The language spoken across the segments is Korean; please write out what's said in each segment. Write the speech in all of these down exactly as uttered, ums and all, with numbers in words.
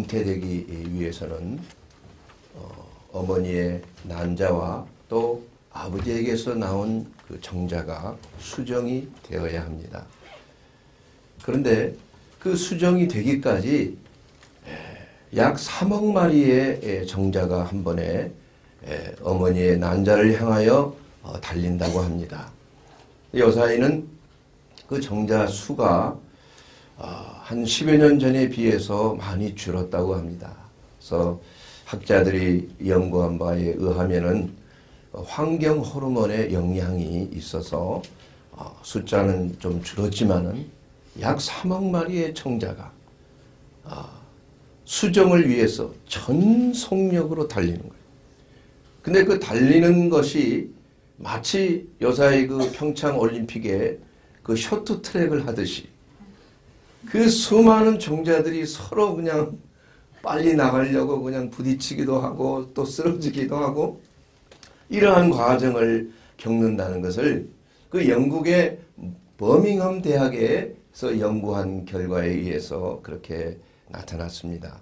잉태되기 위해서는 어, 어머니의 난자와 또 아버지에게서 나온 그 정자가 수정이 되어야 합니다. 그런데 그 수정이 되기까지 약 삼억 마리의 정자가 한 번에 어머니의 난자를 향하여 달린다고 합니다. 여사이는 그 정자 수가 한 십여 년 전에 비해서 많이 줄었다고 합니다. 그래서 학자들이 연구한 바에 의하면은 환경 호르몬의 영향이 있어서 숫자는 좀 줄었지만은 약 삼억 마리의 정자가 수정을 위해서 전 속력으로 달리는 거예요. 근데 그 달리는 것이 마치 여사의 그 평창 올림픽에 그 쇼트트랙을 하듯이 그 수많은 정자들이 서로 그냥 빨리 나가려고 그냥 부딪히기도 하고 또 쓰러지기도 하고 이러한 과정을 겪는다는 것을 그 영국의 버밍엄 대학에서 연구한 결과에 의해서 그렇게 나타났습니다.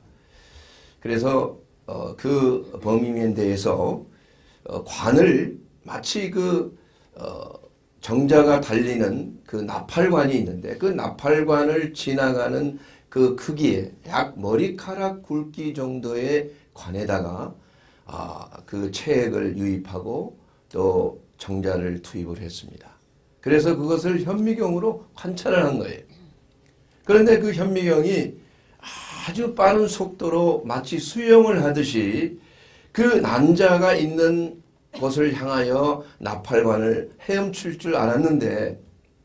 그래서 어, 그 버밍엄 대에서 어, 관을 마치 그 어, 정자가 달리는 그 나팔관이 있는데 그 나팔관을 지나가는 그 크기에 약 머리카락 굵기 정도의 관에다가 아, 그 체액을 유입하고 또 정자를 투입을 했습니다. 그래서 그것을 현미경으로 관찰을 한 거예요. 그런데 그 현미경이 아주 빠른 속도로 마치 수영을 하듯이 그 난자가 있는 곳을 향하여 나팔관을 헤엄칠 줄 알았는데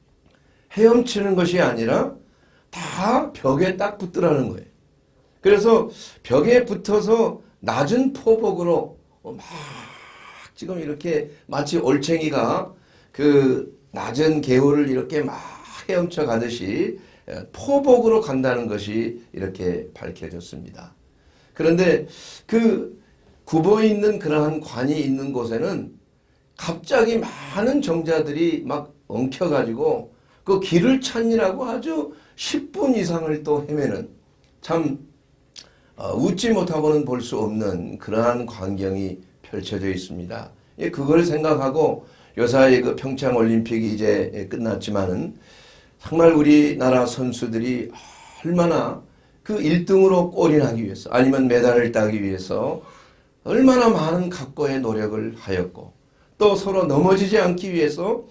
헤엄치는 것이 아니라 다 벽에 딱 붙더라는 거예요. 그래서 벽에 붙어서 낮은 포복으로 막 지금 이렇게 마치 올챙이가 그 낮은 개울을 이렇게 막 헤엄쳐 가듯이 포복으로 간다는 것이 이렇게 밝혀졌습니다. 그런데 그 굽어 있는 그러한 관이 있는 곳에는 갑자기 많은 정자들이 막 엉켜가지고 그 길을 찾느라고 아주 십 분 이상을 또 헤매는 참 웃지 못하고는 볼 수 없는 그러한 광경이 펼쳐져 있습니다. 그걸 생각하고 요사이 그 평창 올림픽이 이제 끝났지만은 정말 우리나라 선수들이 얼마나 그 일 등으로 골인하기 위해서 아니면 메달을 따기 위해서 얼마나 많은 각고의 노력을 하였고 또 서로 넘어지지 않기 위해서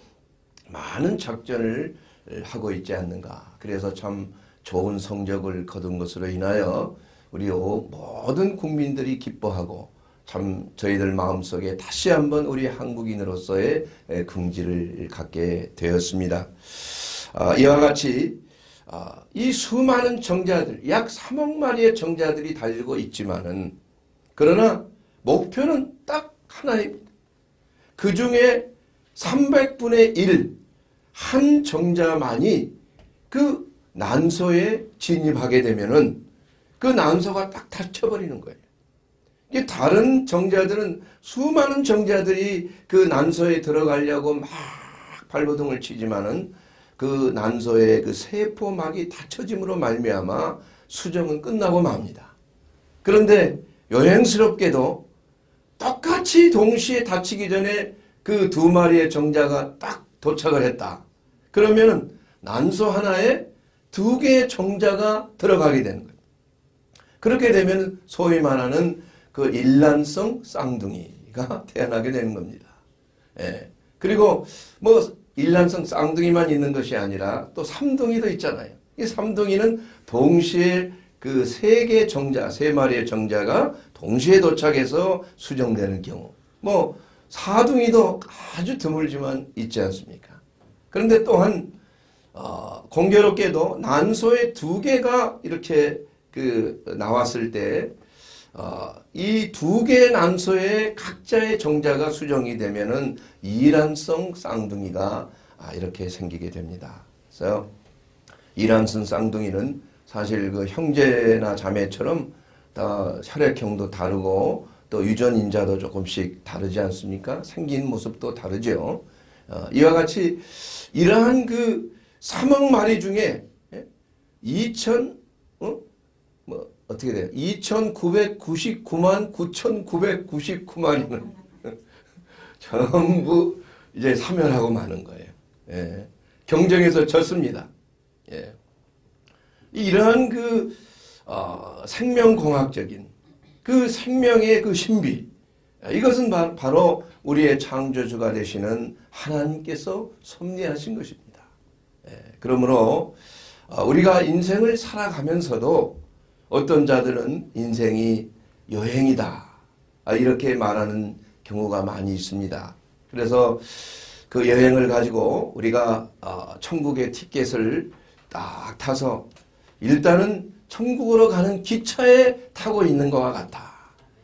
많은 작전을 하고 있지 않는가. 그래서 참 좋은 성적을 거둔 것으로 인하여 우리 모든 국민들이 기뻐하고 참 저희들 마음속에 다시 한번 우리 한국인으로서의 긍지를 갖게 되었습니다. 아, 이와 같이 아, 이 수많은 정자들, 약 삼억 마리의 정자들이 달리고 있지만은 그러나 목표는 딱 하나입니다. 그 중에 삼백분의 일, 한 정자만이 그 난소에 진입하게 되면은 그 난소가 딱 닫혀버리는 거예요. 이게 다른 정자들은 수많은 정자들이 그 난소에 들어가려고 막 발버둥을 치지만은 그 난소의 그 세포막이 닫혀짐으로 말미암아 수정은 끝나고 맙니다. 그런데 요행스럽게도 똑같이 동시에 닫히기 전에 그 두 마리의 정자가 딱 도착을 했다. 그러면은 난소 하나에 두 개의 정자가 들어가게 되는 거예요. 그렇게 되면 소위 말하는 그 일란성 쌍둥이가 태어나게 되는 겁니다. 예. 그리고 뭐 일란성 쌍둥이만 있는 것이 아니라 또 삼둥이도 있잖아요. 이 삼둥이는 동시에 그 세 개의 정자, 세 마리의 정자가 동시에 도착해서 수정되는 경우. 뭐 사둥이도 아주 드물지만 있지 않습니까? 그런데 또한 어, 공교롭게도 난소에 두 개가 이렇게 그 나왔을 때 어, 이 두 개의 난소에 각자의 정자가 수정이 되면은 이란성 쌍둥이가 아, 이렇게 생기게 됩니다. 그래서 이란성 쌍둥이는 사실 그 형제나 자매처럼 다 혈액형도 다르고 또 유전인자도 조금씩 다르지 않습니까? 생긴 모습도 다르죠. 어, 이와 같이 이러한 그 삼억 마리 중에 이천 어? 뭐 어떻게 돼요? 이천구백구십구만 구천구백구십구만이는 전부 이제 사멸하고 마는 거예요. 예. 경쟁에서 졌습니다. 예. 이러한 그 어, 생명공학적인 그 생명의 그 신비, 이것은 바, 바로 우리의 창조주가 되시는 하나님께서 섭리하신 것입니다. 예. 그러므로 어, 우리가 인생을 살아가면서도 어떤 자들은 인생이 여행이다, 아, 이렇게 말하는 경우가 많이 있습니다. 그래서 그 여행을 가지고 우리가 어, 천국의 티켓을 딱 타서 일단은 천국으로 가는 기차에 타고 있는 것과 같다.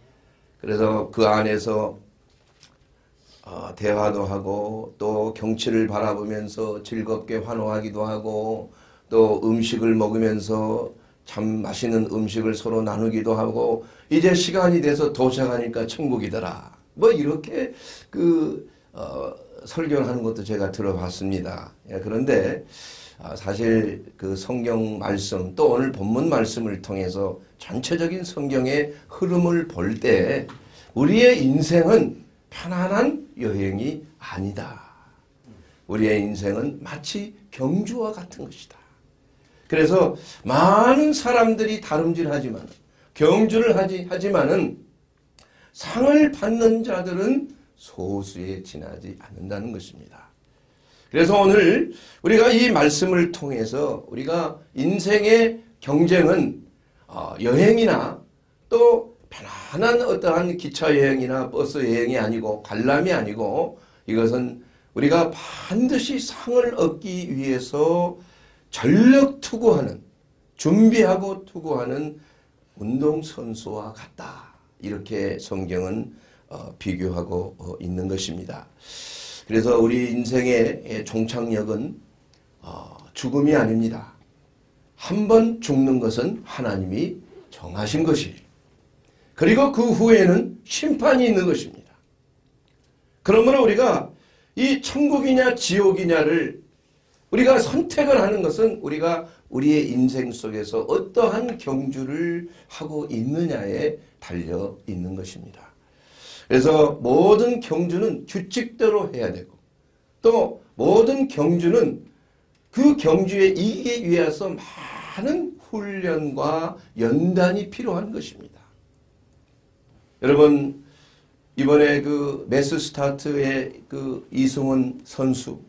그래서 그 안에서 어, 대화도 하고 또 경치를 바라보면서 즐겁게 환호하기도 하고 또 음식을 먹으면서 참 맛있는 음식을 서로 나누기도 하고 이제 시간이 돼서 도착하니까 천국이더라. 뭐 이렇게 그 어, 설교를 하는 것도 제가 들어봤습니다. 예, 그런데 아, 사실 그 성경 말씀 또 오늘 본문 말씀을 통해서 전체적인 성경의 흐름을 볼 때 우리의 인생은 편안한 여행이 아니다. 우리의 인생은 마치 경주와 같은 것이다. 그래서 많은 사람들이 다름질하지만 경주를 하지, 하지만은 상을 받는 자들은 소수에 지나지 않는다는 것입니다. 그래서 오늘 우리가 이 말씀을 통해서 우리가 인생의 경쟁은 어, 여행이나 또 편안한 어떠한 기차 여행이나 버스 여행이 아니고 관람이 아니고 이것은 우리가 반드시 상을 얻기 위해서 전력 투구하는, 준비하고 투구하는 운동선수와 같다. 이렇게 성경은 어, 비교하고 어, 있는 것입니다. 그래서 우리 인생의 종착역은 어, 죽음이 아닙니다. 한 번 죽는 것은 하나님이 정하신 것이에요. 그리고 그 후에는 심판이 있는 것입니다. 그러므로 우리가 이 천국이냐 지옥이냐를 우리가 선택을 하는 것은 우리가 우리의 인생 속에서 어떠한 경주를 하고 있느냐에 달려 있는 것입니다. 그래서 모든 경주는 규칙대로 해야 되고 또 모든 경주는 그 경주에 이기기 위해서 많은 훈련과 연단이 필요한 것입니다. 여러분 이번에 그 매스 스타트의 그 이승훈 선수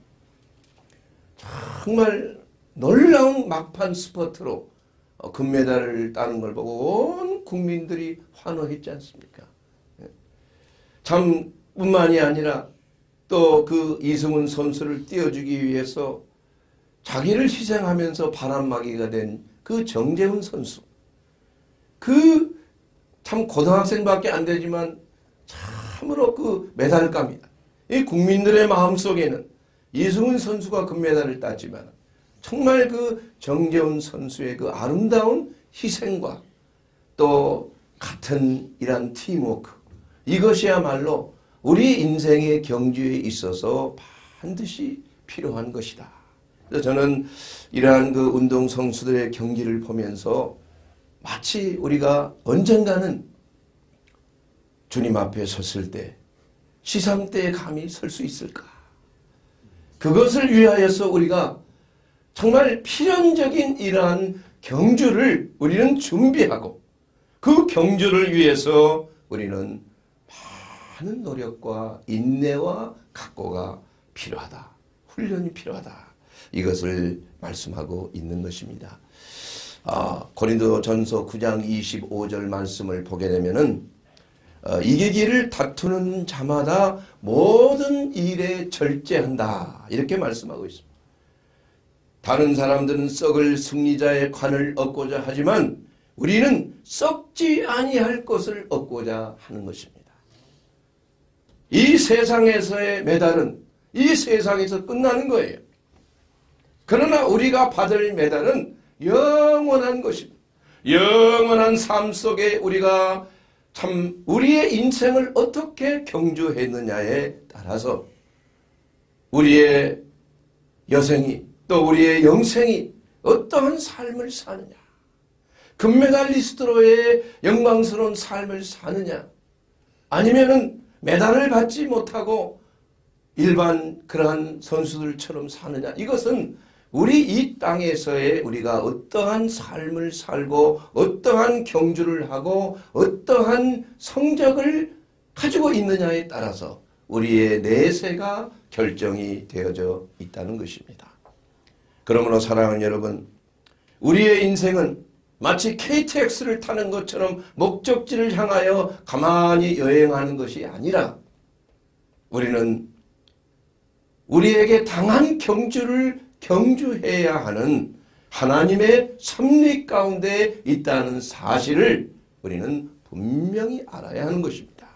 정말 놀라운 막판 스퍼트로 금메달을 따는 걸 보고 온 국민들이 환호했지 않습니까? 참 뿐만이 아니라 또 그 이승훈 선수를 띄워주기 위해서 자기를 희생하면서 바람막이가 된 그 정재훈 선수, 그 참 고등학생밖에 안 되지만 참으로 그 메달감이다. 이 국민들의 마음속에는 이승훈 선수가 금메달을 땄지만 정말 그 정재훈 선수의 그 아름다운 희생과 또 같은 이런 팀워크, 이것이야말로 우리 인생의 경주에 있어서 반드시 필요한 것이다. 그래서 저는 이러한 그 운동 선수들의 경기를 보면서 마치 우리가 언젠가는 주님 앞에 섰을 때 시상대에 감히 설 수 있을까? 그것을 위하여서 우리가 정말 필연적인 이러한 경주를 우리는 준비하고 그 경주를 위해서 우리는 많은 노력과 인내와 각오가 필요하다. 훈련이 필요하다. 이것을 말씀하고 있는 것입니다. 아, 고린도전서 구 장 이십오 절 말씀을 보게 되면은 어, 이기기를 다투는 자마다 모든 일에 절제한다. 이렇게 말씀하고 있습니다. 다른 사람들은 썩을 승리자의 관을 얻고자 하지만 우리는 썩지 아니할 것을 얻고자 하는 것입니다. 이 세상에서의 메달은 이 세상에서 끝나는 거예요. 그러나 우리가 받을 메달은 영원한 것입니다. 영원한 삶 속에 우리가 참 우리의 인생을 어떻게 경주했느냐에 따라서 우리의 여생이 또 우리의 영생이 어떠한 삶을 사느냐, 금메달리스트로의 영광스러운 삶을 사느냐, 아니면은 메달을 받지 못하고 일반 그러한 선수들처럼 사느냐, 이것은 우리 이 땅에서의 우리가 어떠한 삶을 살고 어떠한 경주를 하고 어떠한 성적을 가지고 있느냐에 따라서 우리의 내세가 결정이 되어져 있다는 것입니다. 그러므로 사랑하는 여러분, 우리의 인생은 마치 케이티엑스를 타는 것처럼 목적지를 향하여 가만히 여행하는 것이 아니라 우리는 우리에게 당한 경주를 경주해야 하는 하나님의 섭리 가운데 있다는 사실을 우리는 분명히 알아야 하는 것입니다.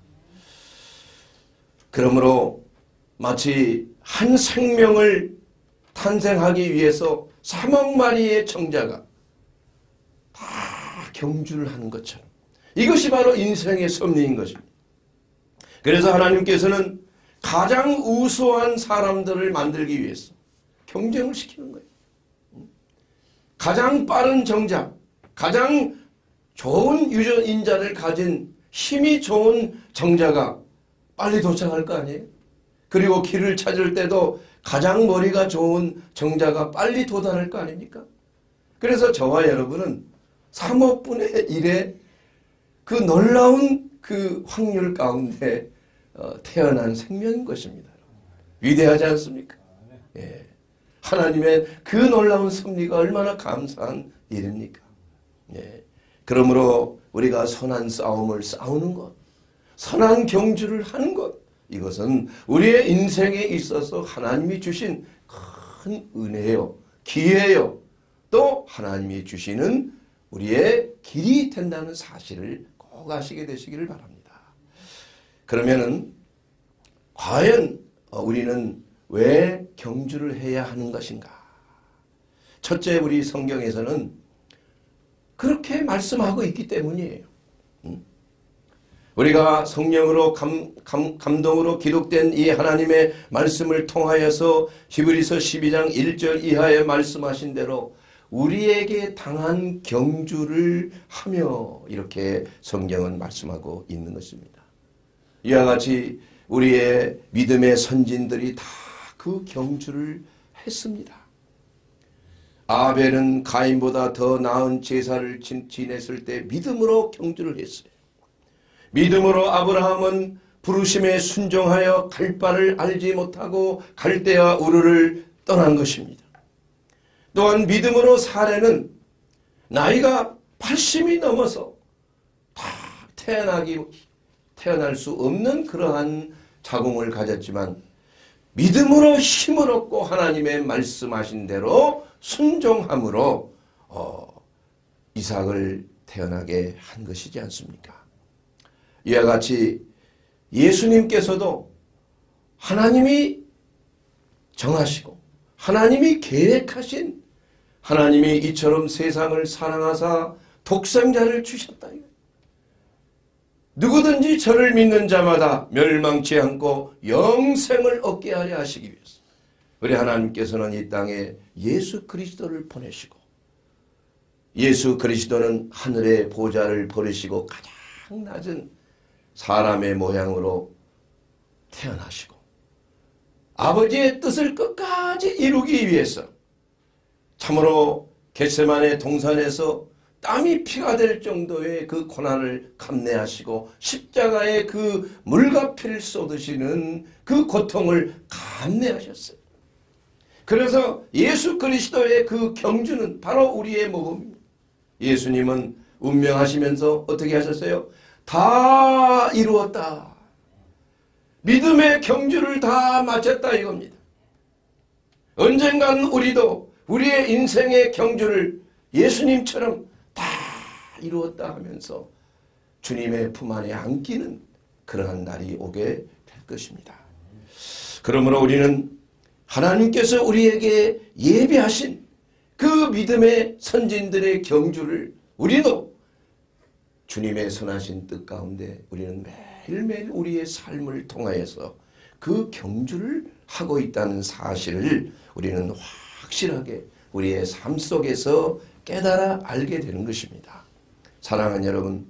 그러므로 마치 한 생명을 탄생하기 위해서 삼억 마리의 청자가 다 경주를 하는 것처럼 이것이 바로 인생의 섭리인 것입니다. 그래서 하나님께서는 가장 우수한 사람들을 만들기 위해서 경쟁을 시키는 거예요. 가장 빠른 정자, 가장 좋은 유전인자를 가진 힘이 좋은 정자가 빨리 도착할 거 아니에요? 그리고 길을 찾을 때도 가장 머리가 좋은 정자가 빨리 도달할 거 아닙니까? 그래서 저와 여러분은 삼억분의 일의 그 놀라운 그 확률 가운데 태어난 생명인 것입니다. 위대하지 않습니까? 예. 하나님의 그 놀라운 섭리가 얼마나 감사한 일입니까? 예. 그러므로 우리가 선한 싸움을 싸우는 것, 선한 경주를 하는 것, 이것은 우리의 인생에 있어서 하나님이 주신 큰 은혜요, 기회요, 또 하나님이 주시는 우리의 길이 된다는 사실을 꼭 아시게 되시기를 바랍니다. 그러면은 과연 우리는 왜 경주를 해야 하는 것인가? 첫째, 우리 성경에서는 그렇게 말씀하고 있기 때문이에요. 우리가 성령으로 감, 감, 감동으로 기록된 이 하나님의 말씀을 통하여서 히브리서 십이 장 일 절 이하에 말씀하신 대로 우리에게 당한 경주를 하며 이렇게 성경은 말씀하고 있는 것입니다. 이와 같이 우리의 믿음의 선진들이 다 그 경주를 했습니다. 아벨은 가인보다 더 나은 제사를 지냈을 때 믿음으로 경주를 했어요. 믿음으로 아브라함은 부르심에 순종하여 갈 바를 알지 못하고 갈대아 우르를 떠난 것입니다. 또한 믿음으로 사레는 나이가 팔십이 넘어서 다 태어나기, 태어날 수 없는 그러한 자궁을 가졌지만 믿음으로 힘을 얻고 하나님의 말씀하신 대로 순종함으로 어, 이삭을 태어나게 한 것이지 않습니까? 이와 같이 예수님께서도 하나님이 정하시고 하나님이 계획하신, 하나님이 이처럼 세상을 사랑하사 독생자를 주셨다. 누구든지 저를 믿는 자마다 멸망치 않고 영생을 얻게 하려 하시기 위해서 우리 하나님께서는 이 땅에 예수 그리스도를 보내시고, 예수 그리스도는 하늘의 보좌를 버리시고 가장 낮은 사람의 모양으로 태어나시고 아버지의 뜻을 끝까지 이루기 위해서 참으로 겟세마네 동산에서 땀이 피가 될 정도의 그 고난을 감내하시고 십자가의 그 물과 피를 쏟으시는 그 고통을 감내하셨어요. 그래서 예수 그리스도의 그 경주는 바로 우리의 모범입니다. 예수님은 운명하시면서 어떻게 하셨어요? 다 이루었다. 믿음의 경주를 다 마쳤다 이겁니다. 언젠간 우리도 우리의 인생의 경주를 예수님처럼 다 이루었다 하면서 주님의 품 안에 안기는 그러한 날이 오게 될 것입니다. 그러므로 우리는 하나님께서 우리에게 예비하신 그 믿음의 선진들의 경주를 우리도 주님의 선하신 뜻 가운데 우리는 매일매일 우리의 삶을 통하여서 그 경주를 하고 있다는 사실을 우리는 확실하게 우리의 삶 속에서 깨달아 알게 되는 것입니다. 사랑하는 여러분,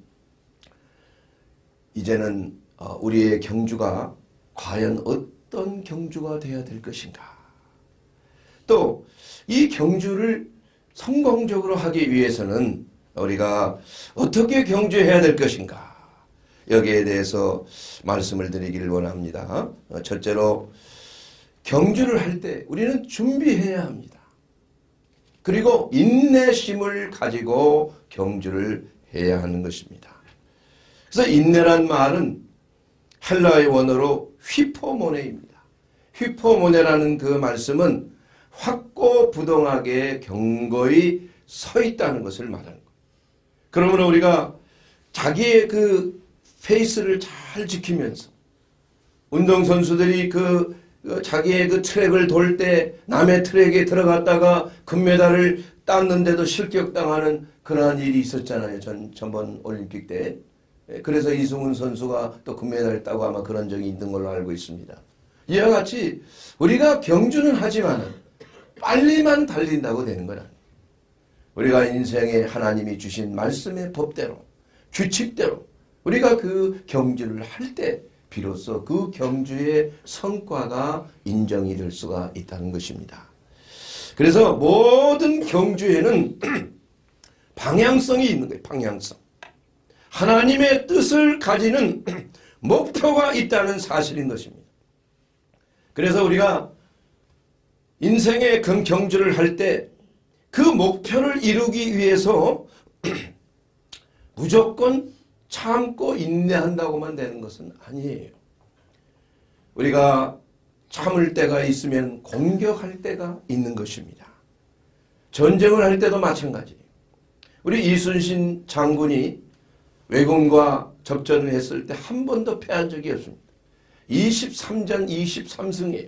이제는 우리의 경주가 과연 어떤 경주가 되어야 될 것인가? 또 이 경주를 성공적으로 하기 위해서는 우리가 어떻게 경주해야 될 것인가? 여기에 대해서 말씀을 드리기를 원합니다. 첫째로 경주를 할 때 우리는 준비해야 합니다. 그리고 인내심을 가지고 경주를 해야 하는 것입니다. 그래서 인내란 말은 헬라의 원어로 휘포모네입니다. 휘포모네라는 그 말씀은 확고부동하게 견고히 서 있다는 것을 말하는 거예요. 그러므로 우리가 자기의 그 페이스를 잘 지키면서 운동선수들이 그 자기의 그 트랙을 돌 때 남의 트랙에 들어갔다가 금메달을 땄는데도 실격당하는 그러한 일이 있었잖아요. 전, 전번 올림픽 때. 그래서 이승훈 선수가 또 금메달을 따고 아마 그런 적이 있는 걸로 알고 있습니다. 이와 같이 우리가 경주는 하지만 빨리만 달린다고 되는 건 아니에요. 우리가 인생에 하나님이 주신 말씀의 법대로 규칙대로 우리가 그 경주를 할 때 비로소 그 경주의 성과가 인정이 될 수가 있다는 것입니다. 그래서 모든 경주에는 방향성이 있는 거예요. 방향성. 하나님의 뜻을 가지는 목표가 있다는 사실인 것입니다. 그래서 우리가 인생의 경주를 할 때 그 목표를 이루기 위해서 무조건 참고 인내한다고만 되는 것은 아니에요. 우리가 참을 때가 있으면 공격할 때가 있는 것입니다. 전쟁을 할 때도 마찬가지예요. 우리 이순신 장군이 왜군과 접전을 했을 때 한 번도 패한 적이 없습니다. 이십삼 전 이십삼 승이에요.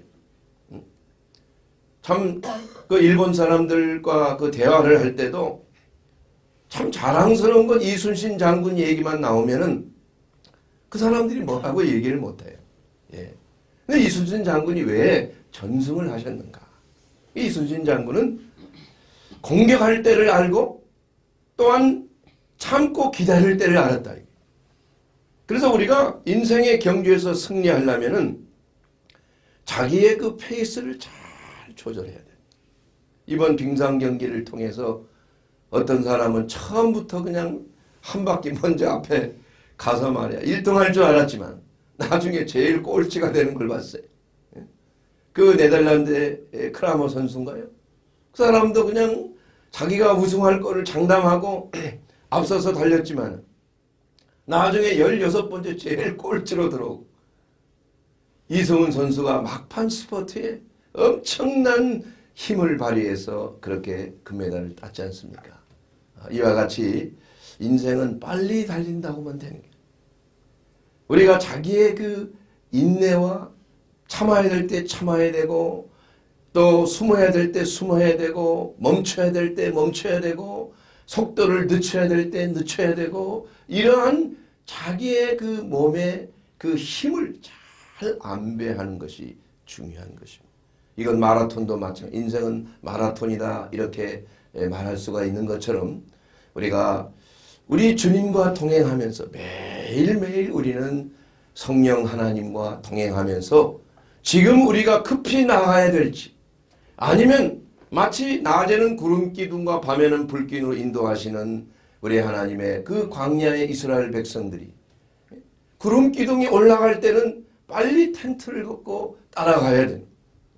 참 그 일본 사람들과 그 대화를 할 때도 참 자랑스러운 건 이순신 장군 얘기만 나오면은 그 사람들이 뭐라고 얘기를 못해요. 예. 근데 이순신 장군이 왜 전승을 하셨는가? 이순신 장군은 공격할 때를 알고 또한 참고 기다릴 때를 알았다. 그래서 우리가 인생의 경주에서 승리하려면은 자기의 그 페이스를 잘 조절해야 돼. 이번 빙상 경기를 통해서 어떤 사람은 처음부터 그냥 한 바퀴 먼저 앞에 가서 말이야. 일 등 할 줄 알았지만 나중에 제일 꼴찌가 되는 걸 봤어요. 그 네덜란드의 크라머 선수인가요? 그 사람도 그냥 자기가 우승할 거를 장담하고 앞서서 달렸지만 나중에 열여섯 번째 제일 꼴찌로 들어오고 이승훈 선수가 막판 스퍼트에 엄청난 힘을 발휘해서 그렇게 금메달을 땄지 않습니까? 이와 같이 인생은 빨리 달린다고만 되는 거예요. 우리가 자기의 그 인내와 참아야 될 때 참아야 되고 또 숨어야 될 때 숨어야 되고 멈춰야 될 때 멈춰야 되고 속도를 늦춰야 될 때 늦춰야 되고 이러한 자기의 그 몸의 그 힘을 잘 안배하는 것이 중요한 것입니다. 이건 마라톤도 마찬가지. 인생은 마라톤이다 이렇게 말할 수가 있는 것처럼 우리가 우리 주님과 동행하면서 매일매일 우리는 성령 하나님과 동행하면서 지금 우리가 급히 나가야 될지 아니면 마치 낮에는 구름 기둥과 밤에는 불기둥으로 인도하시는 우리 하나님의 그 광야의 이스라엘 백성들이 구름 기둥이 올라갈 때는 빨리 텐트를 걷고 따라가야 됩니다.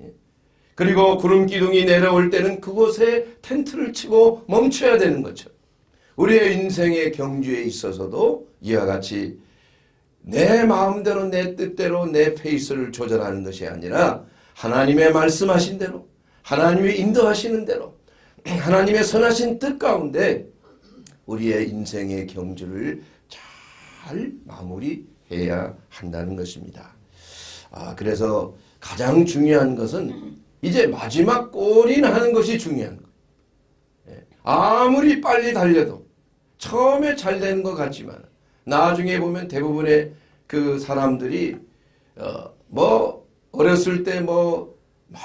그리고 구름 기둥이 내려올 때는 그곳에 텐트를 치고 멈춰야 되는 것처럼 우리의 인생의 경주에 있어서도 이와 같이 내 마음대로 내 뜻대로 내 페이스를 조절하는 것이 아니라 하나님의 말씀하신 대로 하나님의 인도하시는 대로 하나님의 선하신 뜻 가운데 우리의 인생의 경주를 잘 마무리해야 한다는 것입니다. 아, 그래서 가장 중요한 것은 이제 마지막 골인 하는 것이 중요한 거예요. 아무리 빨리 달려도 처음에 잘 되는 것 같지만 나중에 보면 대부분의 그 사람들이 어, 뭐 어렸을 때 뭐 막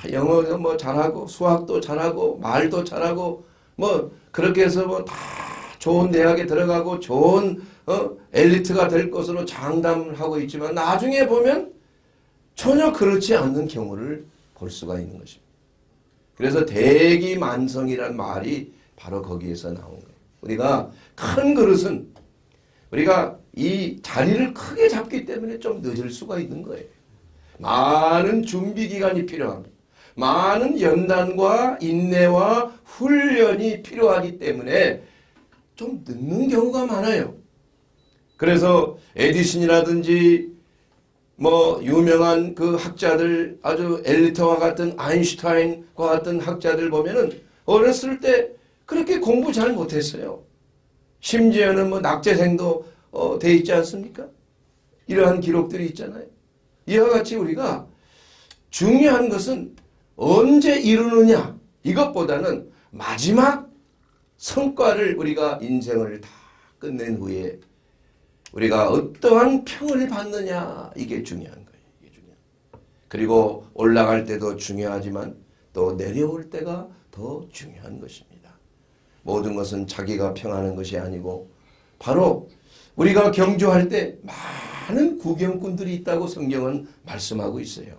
영어도 뭐 잘하고 수학도 잘하고 말도 잘하고 뭐 그렇게 해서 뭐 다 좋은 대학에 들어가고 좋은 어 엘리트가 될 것으로 장담을 하고 있지만 나중에 보면 전혀 그렇지 않는 경우를 볼 수가 있는 것입니다. 그래서 대기만성이란 말이 바로 거기에서 나온 거예요. 우리가 큰 그릇은 우리가 이 자리를 크게 잡기 때문에 좀 늦을 수가 있는 거예요. 많은 준비 기간이 필요합니다. 많은 연단과 인내와 훈련이 필요하기 때문에 좀 늦는 경우가 많아요. 그래서 에디슨이라든지 뭐 유명한 그 학자들 아주 엘리트와 같은 아인슈타인과 같은 학자들 보면은 어렸을 때 그렇게 공부 잘 못했어요. 심지어는 뭐 낙제생도 어, 돼 있지 않습니까? 이러한 기록들이 있잖아요. 이와 같이 우리가 중요한 것은 언제 이루느냐 이것보다는 마지막 성과를 우리가 인생을 다 끝낸 후에 우리가 어떠한 평을 받느냐 이게 중요한 거예요. 이게 중요한 거예요. 그리고 올라갈 때도 중요하지만 또 내려올 때가 더 중요한 것입니다. 모든 것은 자기가 평하는 것이 아니고 바로 우리가 경주할 때 많은 구경꾼들이 있다고 성경은 말씀하고 있어요.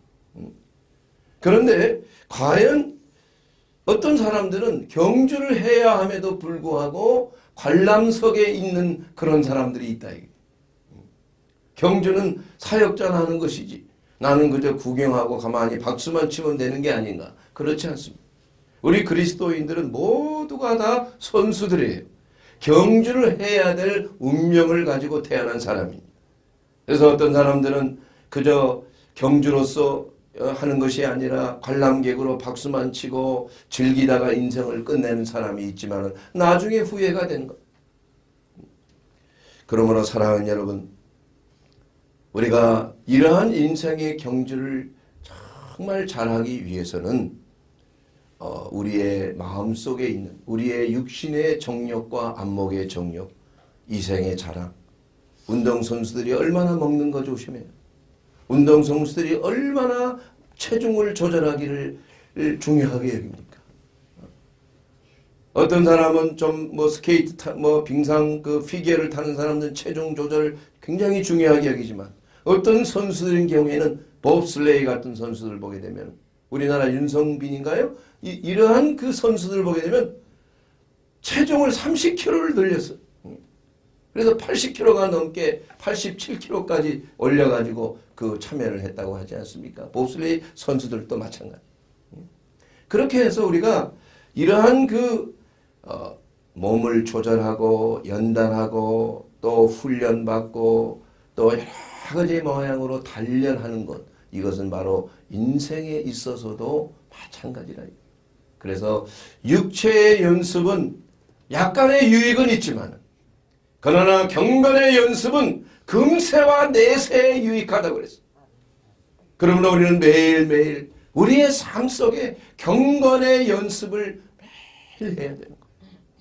그런데 과연 어떤 사람들은 경주를 해야 함에도 불구하고 관람석에 있는 그런 사람들이 있다. 경주는 사역자나 하는 것이지 나는 그저 구경하고 가만히 박수만 치면 되는 게 아닌가. 그렇지 않습니다. 우리 그리스도인들은 모두가 다 선수들이에요. 경주를 해야 될 운명을 가지고 태어난 사람입니다. 그래서 어떤 사람들은 그저 경주로서 하는 것이 아니라 관람객으로 박수만 치고 즐기다가 인생을 끝내는 사람이 있지만 나중에 후회가 되는 것. 그러므로 사랑하는 여러분, 우리가 이러한 인생의 경주를 정말 잘하기 위해서는 어, 우리의 마음속에 있는 우리의 육신의 정욕과 안목의 정욕, 이생의 자랑, 운동선수들이 얼마나 먹는 거 조심해요. 운동선수들이 얼마나 체중을 조절하기를 중요하게 여깁니까? 어떤 사람은 좀 뭐 스케이트 타, 뭐 빙상 그 피겨를 타는 사람들은 체중 조절을 굉장히 중요하게 여기지만 어떤 선수들인 경우에는 봅슬레이 같은 선수들 보게 되면 우리나라 윤성빈인가요? 이, 이러한 그 선수들 보게 되면 체중을 삼십 킬로그램를 늘렸어요. 그래서 팔십 킬로그램가 넘게 팔십칠 킬로그램까지 올려가지고 그 참여를 했다고 하지 않습니까? 봅슬레이 선수들도 마찬가지. 그렇게 해서 우리가 이러한 그 어, 몸을 조절하고 연단하고 또 훈련받고 또 여러 가지 모양으로 단련하는 것, 이것은 바로 인생에 있어서도 마찬가지라. 그래서 육체의 연습은 약간의 유익은 있지만 그러나 경건의 연습은 금세와 내세에 유익하다고 그랬어요. 그러므로 우리는 매일매일 우리의 삶 속에 경건의 연습을 매일 해야 되는 거예요.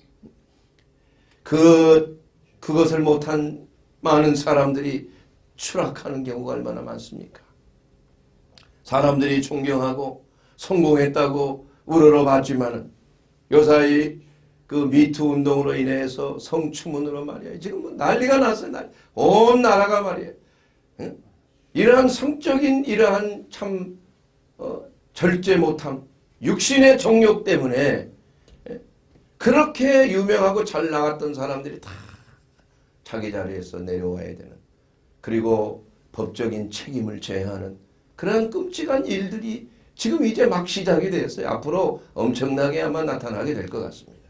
그, 그것을 못한 많은 사람들이 추락하는 경우가 얼마나 많습니까? 사람들이 존경하고 성공했다고 우러러봤지만은 요사이 그 미투 운동으로 인해서 성추문으로 말이야. 지금 뭐 난리가 났어요. 난리. 온 나라가 말이에요. 응? 이러한 성적인 이러한 참 어, 절제 못함, 육신의 정욕 때문에 예? 그렇게 유명하고 잘 나갔던 사람들이 다 자기 자리에서 내려와야 되는, 그리고 법적인 책임을 져야 하는 그러한 끔찍한 일들이 지금 이제 막 시작이 되었어요. 앞으로 엄청나게 아마 나타나게 될 것 같습니다.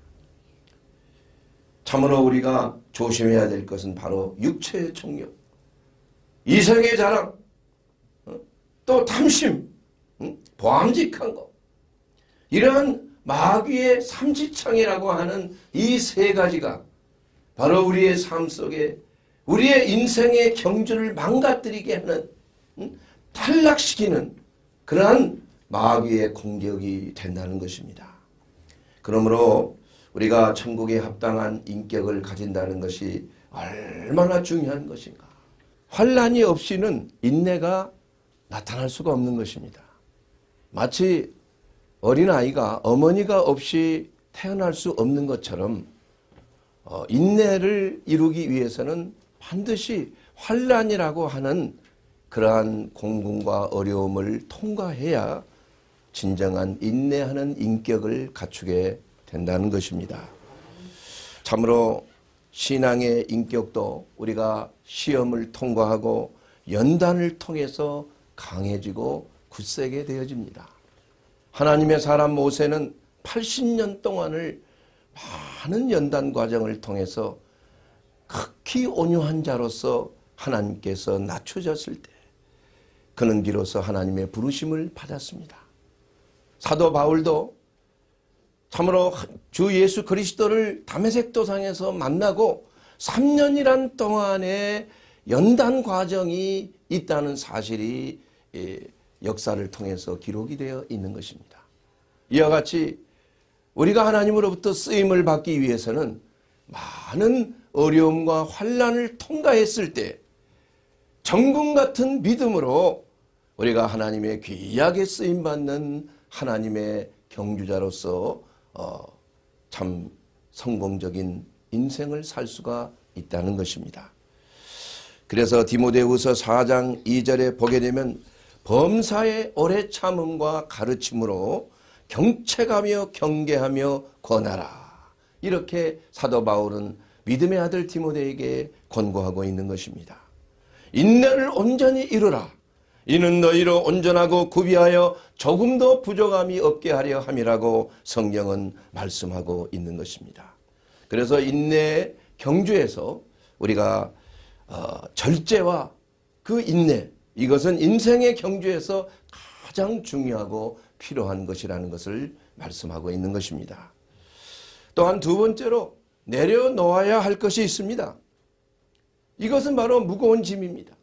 참으로 우리가 조심해야 될 것은 바로 육체의 정욕, 이성의 자랑, 또 탐심, 보암직한 것, 이러한 마귀의 삼지창이라고 하는 이 세 가지가 바로 우리의 삶 속에 우리의 인생의 경주를 망가뜨리게 하는, 탈락시키는 그러한 마귀의 공격이 된다는 것입니다. 그러므로 우리가 천국에 합당한 인격을 가진다는 것이 얼마나 중요한 것인가. 환난이 없이는 인내가 나타날 수가 없는 것입니다. 마치 어린아이가 어머니가 없이 태어날 수 없는 것처럼 어, 인내를 이루기 위해서는 반드시 환난이라고 하는 그러한 공분과 어려움을 통과해야 진정한 인내하는 인격을 갖추게 된다는 것입니다. 참으로 신앙의 인격도 우리가 시험을 통과하고 연단을 통해서 강해지고 굳세게 되어집니다. 하나님의 사람 모세는 팔십 년 동안을 많은 연단 과정을 통해서 극히 온유한 자로서 하나님께서 낮춰졌을 때 그는 비로소 하나님의 부르심을 받았습니다. 사도 바울도 참으로 주 예수 그리스도를 다메섹 도상에서 만나고 삼 년이란 동안의 연단 과정이 있다는 사실이 역사를 통해서 기록이 되어 있는 것입니다. 이와 같이 우리가 하나님으로부터 쓰임을 받기 위해서는 많은 어려움과 환난을 통과했을 때 정금 같은 믿음으로 우리가 하나님의 귀하게 쓰임받는 하나님의 경주자로서 어, 참 성공적인 인생을 살 수가 있다는 것입니다. 그래서 디모데후서 사 장 이 절에 보게 되면 범사의 오래 참음과 가르침으로 경책하며 경계하며 권하라. 이렇게 사도 바울은 믿음의 아들 디모데에게 권고하고 있는 것입니다. 인내를 온전히 이루라. 이는 너희로 온전하고 구비하여 조금도 부족함이 없게 하려 함이라고 성경은 말씀하고 있는 것입니다. 그래서 인내의 경주에서 우리가 어, 절제와 그 인내, 이것은 인생의 경주에서 가장 중요하고 필요한 것이라는 것을 말씀하고 있는 것입니다. 또한 두 번째로 내려놓아야 할 것이 있습니다. 이것은 바로 무거운 짐입니다.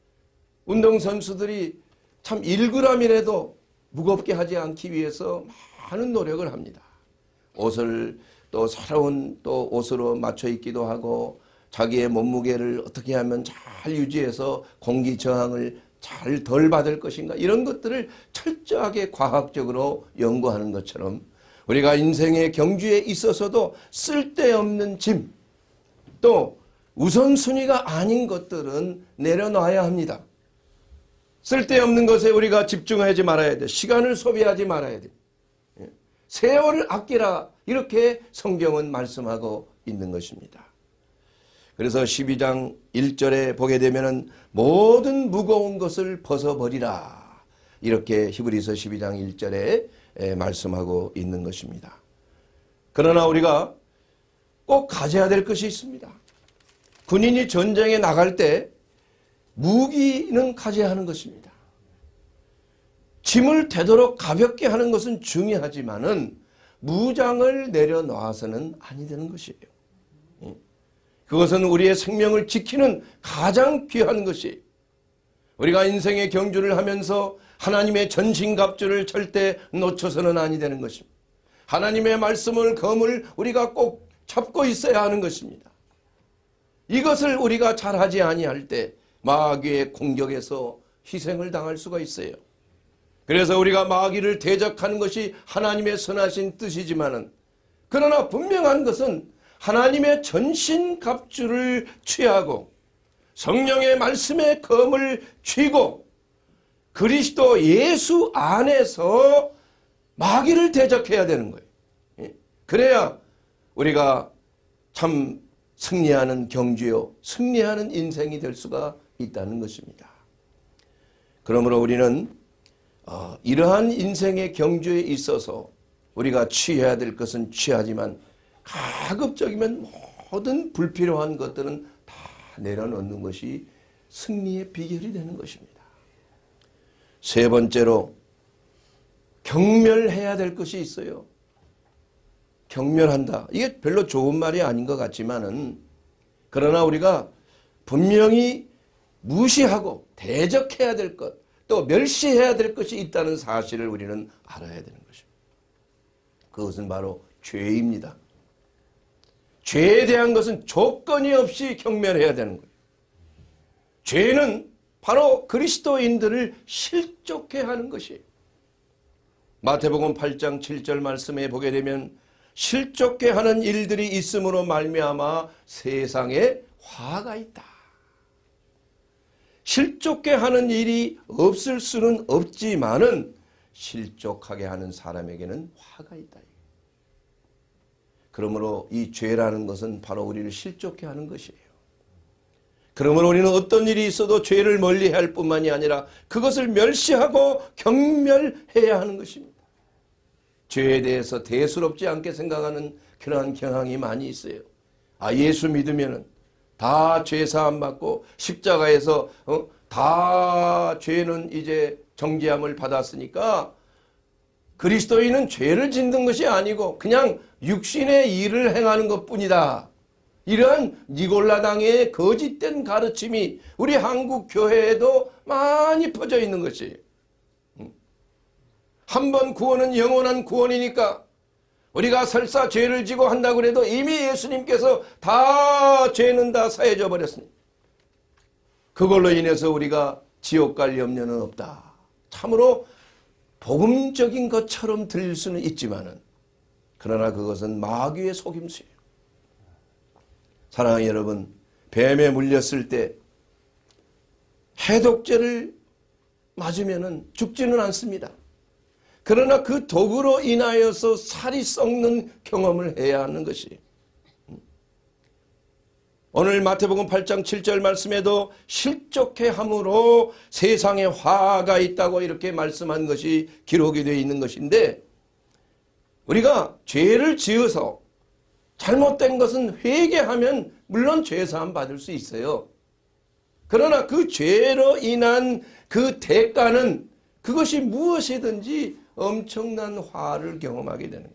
운동선수들이 참 일 그램이라도 무겁게 하지 않기 위해서 많은 노력을 합니다. 옷을 또 새로운 또 옷으로 맞춰 입기도 하고 자기의 몸무게를 어떻게 하면 잘 유지해서 공기 저항을 잘 덜 받을 것인가, 이런 것들을 철저하게 과학적으로 연구하는 것처럼 우리가 인생의 경주에 있어서도 쓸데없는 짐, 또 우선순위가 아닌 것들은 내려놔야 합니다. 쓸데없는 것에 우리가 집중하지 말아야 돼. 시간을 소비하지 말아야 돼. 세월을 아끼라, 이렇게 성경은 말씀하고 있는 것입니다. 그래서 십이 장 일 절에 보게 되면은 모든 무거운 것을 벗어버리라, 이렇게 히브리서 십이 장 일 절에 말씀하고 있는 것입니다. 그러나 우리가 꼭 가져야 될 것이 있습니다. 군인이 전쟁에 나갈 때 무기는 가져야 하는 것입니다. 짐을 되도록 가볍게 하는 것은 중요하지만은 무장을 내려놓아서는 아니 되는 것이에요. 그것은 우리의 생명을 지키는 가장 귀한 것이, 우리가 인생의 경주를 하면서 하나님의 전신갑주를 절대 놓쳐서는 아니 되는 것입니다. 하나님의 말씀을, 검을 우리가 꼭 잡고 있어야 하는 것입니다. 이것을 우리가 잘하지 아니할 때 마귀의 공격에서 희생을 당할 수가 있어요. 그래서 우리가 마귀를 대적하는 것이 하나님의 선하신 뜻이지만은, 그러나 분명한 것은 하나님의 전신갑주를 취하고 성령의 말씀의 검을 쥐고 그리스도 예수 안에서 마귀를 대적해야 되는 거예요. 그래야 우리가 참 승리하는 경주요, 승리하는 인생이 될 수가 있다는 것입니다. 그러므로 우리는 어, 이러한 인생의 경주에 있어서 우리가 취해야 될 것은 취하지만 가급적이면 모든 불필요한 것들은 다 내려놓는 것이 승리의 비결이 되는 것입니다. 세 번째로 경멸해야 될 것이 있어요. 경멸한다. 이게 별로 좋은 말이 아닌 것 같지만은, 그러나 우리가 분명히 무시하고 대적해야 될 것, 또 멸시해야 될 것이 있다는 사실을 우리는 알아야 되는 것입니다. 그것은 바로 죄입니다. 죄에 대한 것은 조건이 없이 경멸해야 되는 거예요. 죄는 바로 그리스도인들을 실족해 하는 것이에요. 마태복음 팔 장 칠 절 말씀에 보게 되면 실족게 하는 일들이 있음으로 말미암아 세상에 화가 있다. 실족게 하는 일이 없을 수는 없지만은 실족하게 하는 사람에게는 화가 있다. 그러므로 이 죄라는 것은 바로 우리를 실족게 하는 것이에요. 그러므로 우리는 어떤 일이 있어도 죄를 멀리해야 할 뿐만이 아니라 그것을 멸시하고 경멸해야 하는 것입니다. 죄에 대해서 대수롭지 않게 생각하는 그러한 경향이 많이 있어요. 아, 예수 믿으면은 다 죄사함 받고 십자가에서 어, 다 죄는 이제 정죄함을 받았으니까 그리스도인은 죄를 짓는 것이 아니고 그냥 육신의 일을 행하는 것뿐이다. 이러한 니골라당의 거짓된 가르침이 우리 한국 교회에도 많이 퍼져 있는 것이에요. 한 번 구원은 영원한 구원이니까 우리가 설사 죄를 지고 한다고 해도 이미 예수님께서 다 죄는 다 사해져 버렸으니 그걸로 인해서 우리가 지옥 갈 염려는 없다. 참으로 복음적인 것처럼 들릴 수는 있지만은 그러나 그것은 마귀의 속임수예요. 사랑하는 여러분, 뱀에 물렸을 때 해독제를 맞으면은 죽지는 않습니다. 그러나 그 독으로 인하여서 살이 썩는 경험을 해야 하는 것이 오늘 마태복음 팔 장 칠 절 말씀에도 실족해 함으로 세상에 화가 있다고 이렇게 말씀한 것이 기록이 되어 있는 것인데 우리가 죄를 지어서 잘못된 것은 회개하면 물론 죄사함 받을 수 있어요. 그러나 그 죄로 인한 그 대가는 그것이 무엇이든지 엄청난 화를 경험하게 되는 거예요.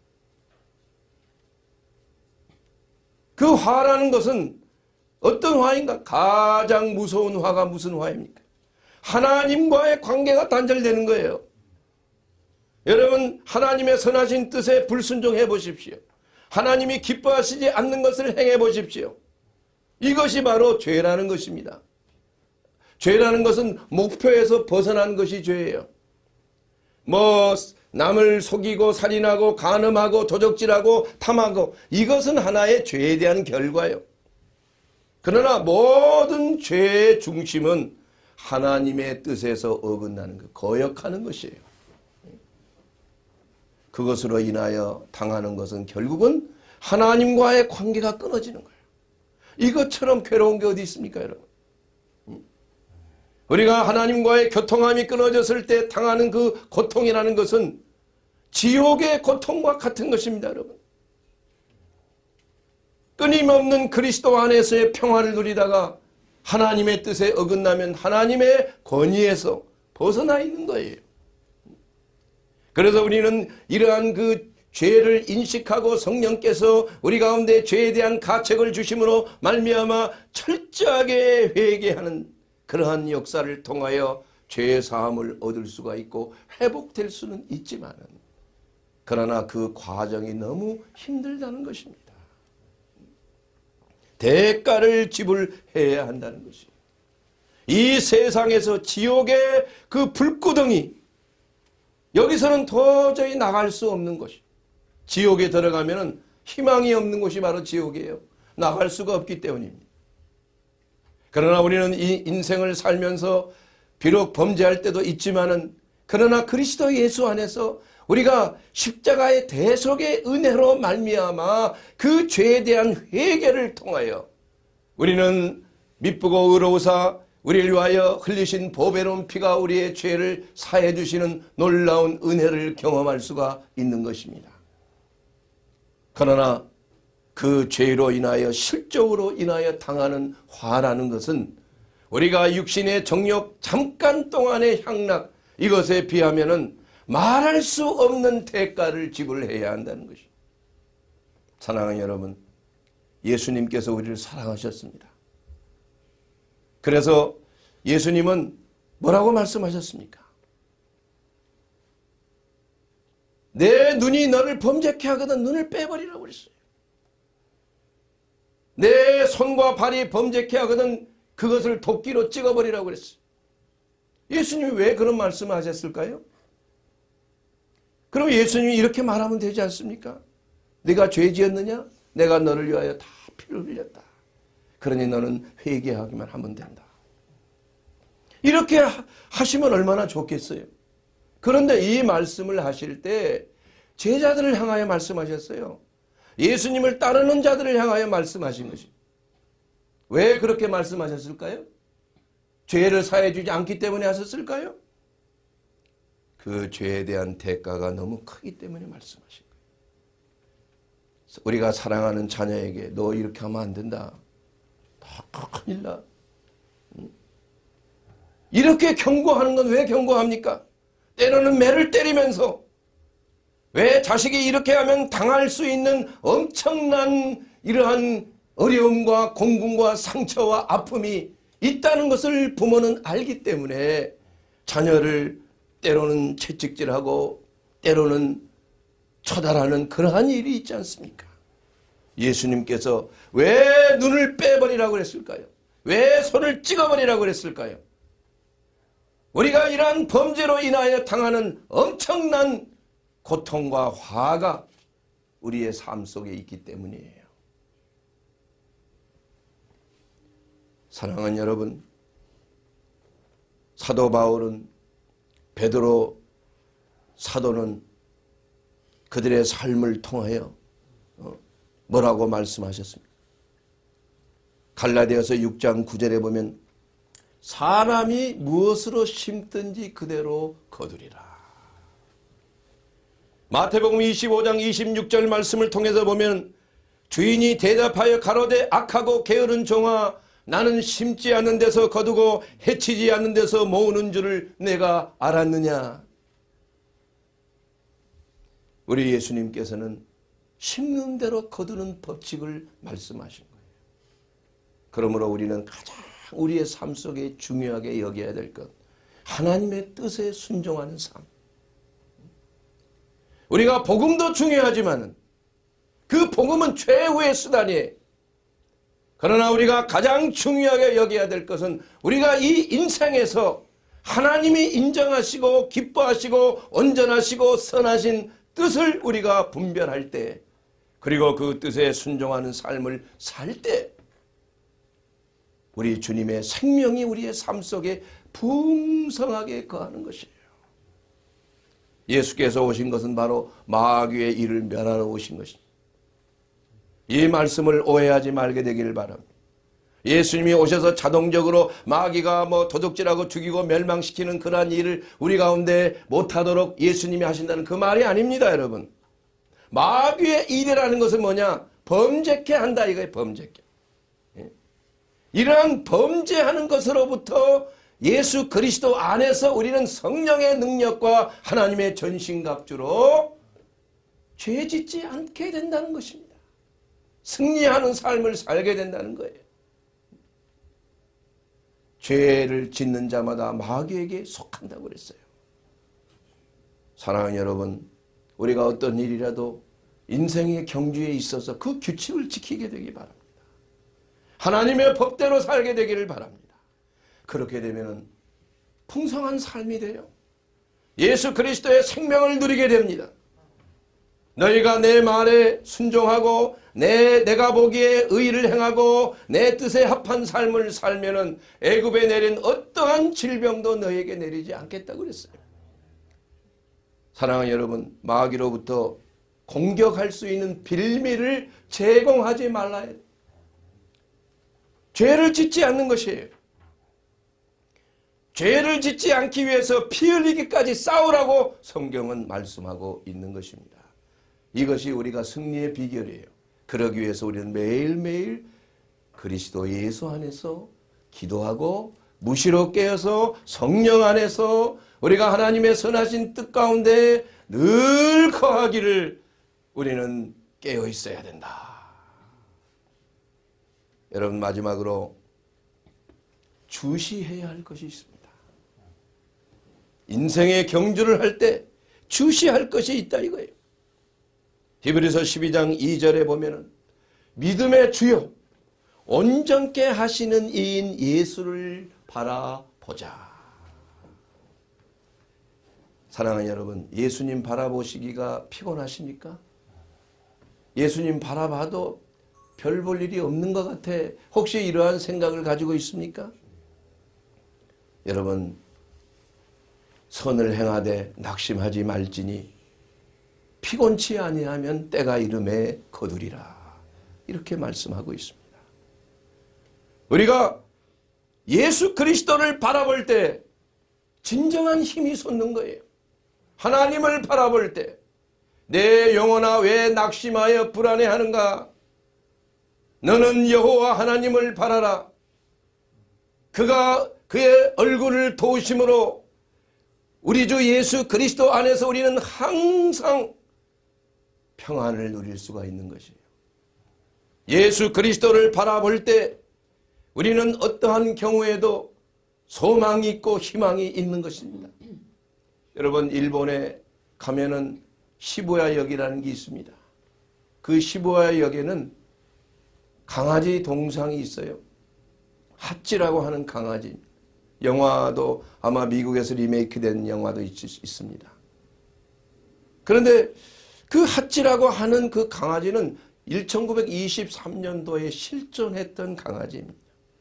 그 화라는 것은 어떤 화인가? 가장 무서운 화가 무슨 화입니까? 하나님과의 관계가 단절되는 거예요. 여러분, 하나님의 선하신 뜻에 불순종해 보십시오. 하나님이 기뻐하시지 않는 것을 행해 보십시오. 이것이 바로 죄라는 것입니다. 죄라는 것은 목표에서 벗어난 것이 죄예요. 뭐 남을 속이고 살인하고 간음하고 도적질하고 탐하고 이것은 하나의 죄에 대한 결과예요. 그러나 모든 죄의 중심은 하나님의 뜻에서 어긋나는 것, 거역하는 것이에요. 그것으로 인하여 당하는 것은 결국은 하나님과의 관계가 끊어지는 거예요. 이것처럼 괴로운 게 어디 있습니까, 여러분? 우리가 하나님과의 교통함이 끊어졌을 때 당하는 그 고통이라는 것은 지옥의 고통과 같은 것입니다, 여러분. 끊임없는 그리스도 안에서의 평화를 누리다가 하나님의 뜻에 어긋나면 하나님의 권위에서 벗어나 있는 거예요. 그래서 우리는 이러한 그 죄를 인식하고 성령께서 우리 가운데 죄에 대한 가책을 주심으로 말미암아 철저하게 회개하는 그러한 역사를 통하여 죄의 사함을 얻을 수가 있고 회복될 수는 있지만은 그러나 그 과정이 너무 힘들다는 것입니다. 대가를 지불해야 한다는 것이 이 세상에서 지옥의 그 불구덩이 여기서는 도저히 나갈 수 없는 것이 지옥에 들어가면 희망이 없는 곳이 바로 지옥이에요. 나갈 수가 없기 때문입니다. 그러나 우리는 이 인생을 살면서 비록 범죄할 때도 있지만은 그러나 그리스도 예수 안에서 우리가 십자가의 대속의 은혜로 말미암아 그 죄에 대한 회개를 통하여 우리는 미쁘고 의로우사 우리를 위하여 흘리신 보배로운 피가 우리의 죄를 사해 주시는 놀라운 은혜를 경험할 수가 있는 것입니다. 그러나 그 죄로 인하여 실적으로 인하여 당하는 화라는 것은 우리가 육신의 정욕 잠깐 동안의 향락 이것에 비하면은 말할 수 없는 대가를 지불해야 한다는 것입니다. 사랑하는 여러분, 예수님께서 우리를 사랑하셨습니다. 그래서 예수님은 뭐라고 말씀하셨습니까? 내 눈이 너를 범죄케 하거든 눈을 빼버리라고 그랬어요. 내 손과 발이 범죄케 하거든 그것을 도끼로 찍어버리라고 그랬어요. 예수님이 왜 그런 말씀을 하셨을까요? 그럼 예수님이 이렇게 말하면 되지 않습니까? 네가 죄 지었느냐? 내가 너를 위하여 다 피를 흘렸다. 그러니 너는 회개하기만 하면 된다. 이렇게 하시면 얼마나 좋겠어요. 그런데 이 말씀을 하실 때 제자들을 향하여 말씀하셨어요. 예수님을 따르는 자들을 향하여 말씀하신 것입니다. 왜 그렇게 말씀하셨을까요? 죄를 사해 주지 않기 때문에 하셨을까요? 그 죄에 대한 대가가 너무 크기 때문에 말씀하신 거예요. 우리가 사랑하는 자녀에게 너 이렇게 하면 안 된다. 다 큰일 나. 이렇게 경고하는 건 왜 경고합니까? 때로는 매를 때리면서 왜 자식이 이렇게 하면 당할 수 있는 엄청난 이러한 어려움과 공분과 상처와 아픔이 있다는 것을 부모는 알기 때문에 자녀를 때로는 채찍질하고 때로는 처단하는 그러한 일이 있지 않습니까? 예수님께서 왜 눈을 빼버리라고 그랬을까요? 왜 손을 찍어버리라고 그랬을까요? 우리가 이러한 범죄로 인하여 당하는 엄청난 고통과 화가 우리의 삶 속에 있기 때문이에요. 사랑하는 여러분, 사도 바울은, 베드로 사도는 그들의 삶을 통하여 뭐라고 말씀하셨습니까? 갈라디아서 육 장 구 절에 보면 사람이 무엇으로 심든지 그대로 거두리라. 마태복음 이십오 장 이십육 절 말씀을 통해서 보면 주인이 대답하여 가로되 악하고 게으른 종아 나는 심지 않는 데서 거두고 해치지 않는 데서 모으는 줄을 내가 알았느냐. 우리 예수님께서는 심는 대로 거두는 법칙을 말씀하신 거예요. 그러므로 우리는 가장 우리의 삶 속에 중요하게 여겨야 될 것, 하나님의 뜻에 순종하는 삶. 우리가 복음도 중요하지만 그 복음은 최후의 수단이에요. 그러나 우리가 가장 중요하게 여겨야 될 것은 우리가 이 인생에서 하나님이 인정하시고 기뻐하시고 온전하시고 선하신 뜻을 우리가 분별할 때, 그리고 그 뜻에 순종하는 삶을 살 때 우리 주님의 생명이 우리의 삶 속에 풍성하게 거하는 것이에요. 예수께서 오신 것은 바로 마귀의 일을 멸하러 오신 것입니다. 이 말씀을 오해하지 말게 되기를 바랍니다. 예수님이 오셔서 자동적으로 마귀가 뭐 도둑질하고 죽이고 멸망시키는 그러한 일을 우리 가운데 못하도록 예수님이 하신다는 그 말이 아닙니다, 여러분. 마귀의 일이라는 것은 뭐냐? 범죄케 한다 이거예요. 범죄케. 이러한 범죄하는 것으로부터 예수 그리스도 안에서 우리는 성령의 능력과 하나님의 전신갑주로 죄 짓지 않게 된다는 것입니다. 승리하는 삶을 살게 된다는 거예요. 죄를 짓는 자마다 마귀에게 속한다고 그랬어요. 사랑하는 여러분, 우리가 어떤 일이라도 인생의 경주에 있어서 그 규칙을 지키게 되기 바랍니다. 하나님의 법대로 살게 되기를 바랍니다. 그렇게 되면 풍성한 삶이 돼요. 예수 그리스도의 생명을 누리게 됩니다. 너희가 내 말에 순종하고 내, 내가 보기에 의를 행하고 내 뜻에 합한 삶을 살면은 애굽에 내린 어떠한 질병도 너에게 내리지 않겠다고 그랬어요. 사랑하는 여러분, 마귀로부터 공격할 수 있는 빌미를 제공하지 말아야 돼요. 죄를 짓지 않는 것이에요. 죄를 짓지 않기 위해서 피 흘리기까지 싸우라고 성경은 말씀하고 있는 것입니다. 이것이 우리가 승리의 비결이에요. 그러기 위해서 우리는 매일매일 그리스도 예수 안에서 기도하고 무시로 깨어서 성령 안에서 우리가 하나님의 선하신 뜻 가운데 늘 거하기를 우리는 깨어 있어야 된다. 여러분, 마지막으로 주시해야 할 것이 있습니다. 인생의 경주를 할 때 주시할 것이 있다 이거예요. 히브리서 십이 장 이 절에 보면은 믿음의 주요 온전케 하시는 이인 예수를 바라보자. 사랑하는 여러분, 예수님 바라보시기가 피곤하십니까? 예수님 바라봐도 별 볼 일이 없는 것 같아. 혹시 이러한 생각을 가지고 있습니까? 여러분, 선을 행하되 낙심하지 말지니 피곤치 아니하면 때가 이름에 거두리라. 이렇게 말씀하고 있습니다. 우리가 예수 그리스도를 바라볼 때 진정한 힘이 솟는 거예요. 하나님을 바라볼 때 내 영혼아 왜 낙심하여 불안해하는가? 너는 여호와 하나님을 바라라. 그가 그의 얼굴을 도우심으로 우리 주 예수 그리스도 안에서 우리는 항상 평안을 누릴 수가 있는 것이에요. 예수 그리스도를 바라볼 때 우리는 어떠한 경우에도 소망이 있고 희망이 있는 것입니다. 여러분, 일본에 가면은 시부야역이라는 게 있습니다. 그 시부야역에는 강아지 동상이 있어요. 하치라고 하는 강아지. 영화도 아마 미국에서 리메이크된 영화도 있, 있습니다. 그런데 그 하치라고 하는 그 강아지는 천구백이십삼 년도에 실존했던 강아지입니다.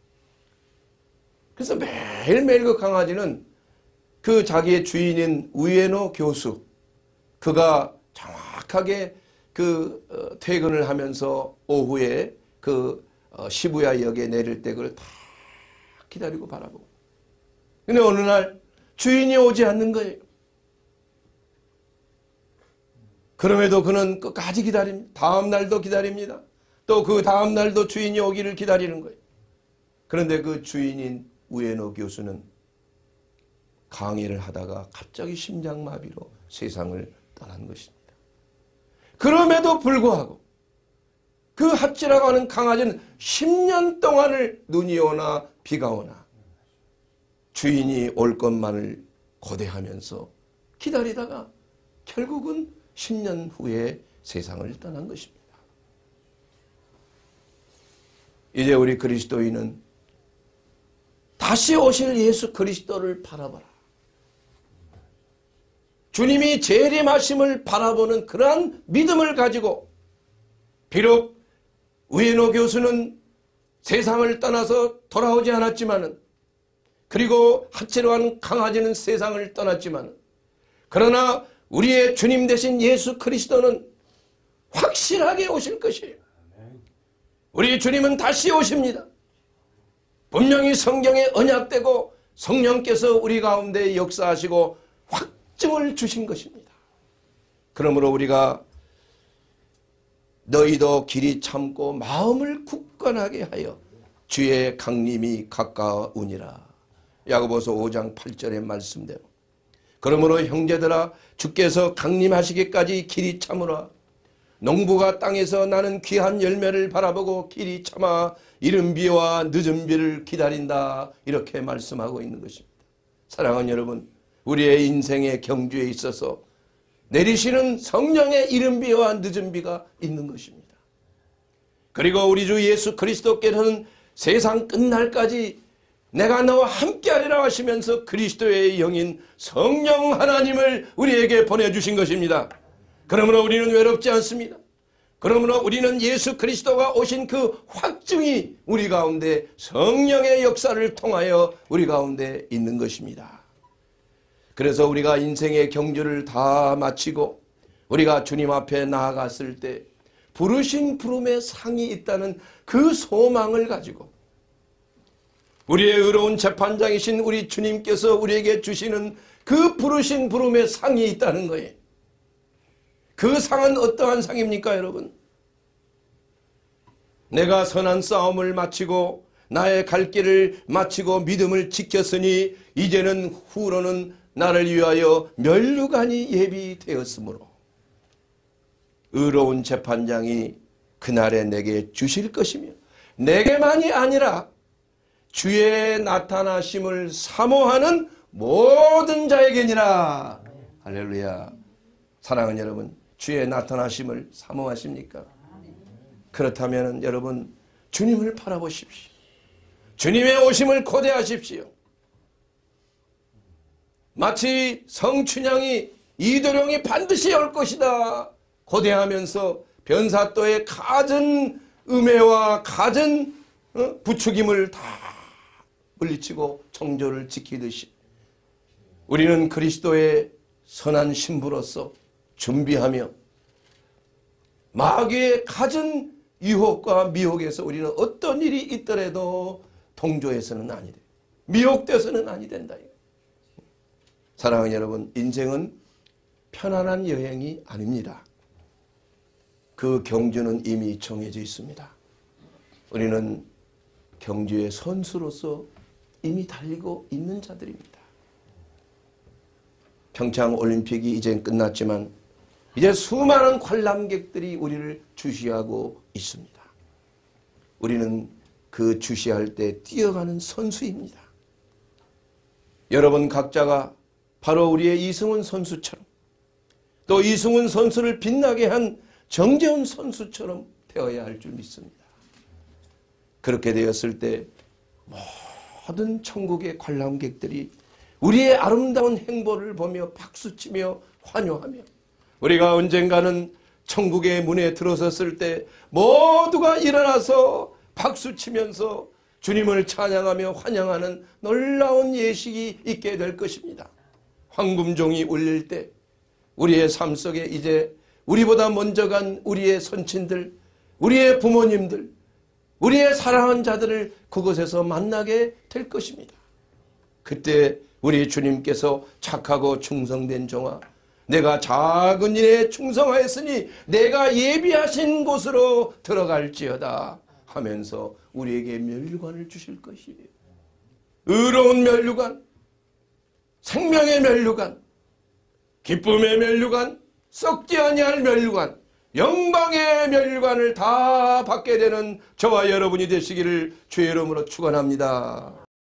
그래서 매일매일 그 강아지는 그 자기의 주인인 우에노 교수, 그가 정확하게 그 어, 퇴근을 하면서 오후에 그 어, 시부야역에 내릴 때 그걸 다 기다리고 바라보고. 근데 어느 날 주인이 오지 않는 거예요. 그럼에도 그는 끝까지 기다립니다. 다음 날도 기다립니다. 또 그 다음 날도 주인이 오기를 기다리는 거예요. 그런데 그 주인인 우에노 교수는 강의를 하다가 갑자기 심장마비로 세상을 떠난 것입니다. 그럼에도 불구하고 그 하치라고 하는 강아지는 십 년 동안을 눈이 오나 비가 오나 주인이 올 것만을 고대하면서 기다리다가 결국은 십 년 후에 세상을 떠난 것입니다. 이제 우리 그리스도인은 다시 오실 예수 그리스도를 바라봐라. 주님이 재림하심을 바라보는 그러한 믿음을 가지고, 비록 우에노 교수는 세상을 떠나서 돌아오지 않았지만은, 그리고 하치로 한 강아지는 세상을 떠났지만은, 그러나 우리의 주님 되신 예수 그리스도는 확실하게 오실 것이에요. 우리 주님은 다시 오십니다. 분명히 성경에 언약되고 성령께서 우리 가운데 역사하시고 확증을 주신 것입니다. 그러므로 우리가 너희도 길이 참고 마음을 굳건하게 하여 주의 강림이 가까우니라. 야고보서 오 장 팔 절의 말씀대로. 그러므로 형제들아, 주께서 강림하시기까지 길이 참으라. 농부가 땅에서 나는 귀한 열매를 바라보고 길이 참아 이른 비와 늦은 비를 기다린다. 이렇게 말씀하고 있는 것입니다. 사랑하는 여러분, 우리의 인생의 경주에 있어서 내리시는 성령의 이른 비와 늦은 비가 있는 것입니다. 그리고 우리 주 예수 그리스도께서는 세상 끝날까지 내가 너와 함께하리라 하시면서 그리스도의 영인 성령 하나님을 우리에게 보내주신 것입니다. 그러므로 우리는 외롭지 않습니다. 그러므로 우리는 예수 그리스도가 오신 그 확증이 우리 가운데 성령의 역사를 통하여 우리 가운데 있는 것입니다. 그래서 우리가 인생의 경주를 다 마치고 우리가 주님 앞에 나아갔을 때 부르신 부름의 상이 있다는 그 소망을 가지고 우리의 의로운 재판장이신 우리 주님께서 우리에게 주시는 그 부르신 부름의 상이 있다는 거예요. 그 상은 어떠한 상입니까, 여러분? 내가 선한 싸움을 마치고 나의 갈 길을 마치고 믿음을 지켰으니 이제는 후로는 나를 위하여 면류관이 예비되었으므로 의로운 재판장이 그날에 내게 주실 것이며 내게만이 아니라 주의 나타나심을 사모하는 모든 자에게니라. 할렐루야. 사랑하는 여러분, 주의 나타나심을 사모하십니까? 그렇다면 여러분, 주님을 바라보십시오. 주님의 오심을 고대하십시오. 마치 성춘향이 이도령이 반드시 올 것이다 고대하면서 변사또의 갖은 음해와 갖은 어? 부추김을 다 물리치고 정조를 지키듯이 우리는 그리스도의 선한 신부로서 준비하며 마귀의 갖은 유혹과 미혹에서 우리는 어떤 일이 있더라도 동조해서는 아니 돼. 미혹돼서는 아니 된다. 사랑하는 여러분, 인생은 편안한 여행이 아닙니다. 그 경주는 이미 정해져 있습니다. 우리는 경주의 선수로서 이미 달리고 있는 자들입니다. 평창올림픽이 이제 끝났지만 이제 수많은 관람객들이 우리를 주시하고 있습니다. 우리는 그 주시할 때 뛰어가는 선수입니다. 여러분 각자가 바로 우리의 이승훈 선수처럼 또 이승훈 선수를 빛나게 한 정재훈 선수처럼 되어야 할 줄 믿습니다. 그렇게 되었을 때 모든 천국의 관람객들이 우리의 아름다운 행보를 보며 박수치며 환호하며 우리가 언젠가는 천국의 문에 들어섰을 때 모두가 일어나서 박수치면서 주님을 찬양하며 환영하는 놀라운 예식이 있게 될 것입니다. 황금종이 울릴 때 우리의 삶 속에 이제 우리보다 먼저 간 우리의 선친들, 우리의 부모님들, 우리의 사랑하는 자들을 그곳에서 만나게 될 것입니다. 그때 우리 주님께서 착하고 충성된 종아, 내가 작은 일에 충성하였으니 내가 예비하신 곳으로 들어갈지어다 하면서 우리에게 면류관을 주실 것이에요. 의로운 면류관, 생명의 면류관, 기쁨의 면류관, 썩지 아니할 면류관, 영광의 면류관을 다 받게 되는 저와 여러분이 되시기를 주의 이름으로 축원합니다.